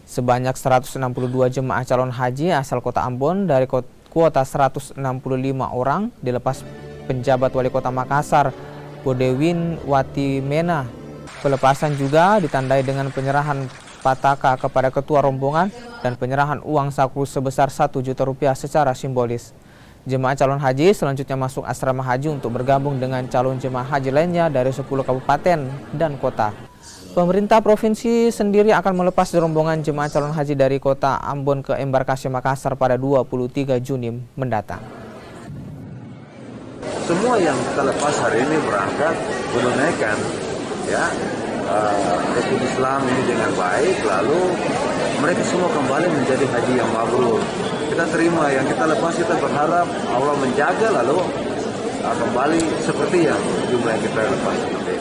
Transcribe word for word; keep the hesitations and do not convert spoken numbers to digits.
Sebanyak seratus enam puluh dua jemaah calon haji asal kota Ambon dari kuota seratus enam puluh lima orang dilepas penjabat wali kota Makassar, Bodewin Watimena. Pelepasan juga ditandai dengan penyerahan pataka kepada ketua rombongan dan penyerahan uang saku sebesar satu juta rupiah secara simbolis. Jemaah calon haji selanjutnya masuk asrama haji untuk bergabung dengan calon jemaah haji lainnya dari sepuluh kabupaten dan kota. Pemerintah provinsi sendiri akan melepas rombongan jemaah calon haji dari kota Ambon ke embarkasi Makassar pada dua puluh tiga Juni mendatang. Semua yang kita lepas hari ini berangkat menunaikan ya uh, rukun Islam ini dengan baik, lalu mereka semua kembali menjadi haji yang mabrur. Kita terima yang kita lepas, kita berharap Allah menjaga lalu uh, kembali seperti yang jumlah yang kita lepas.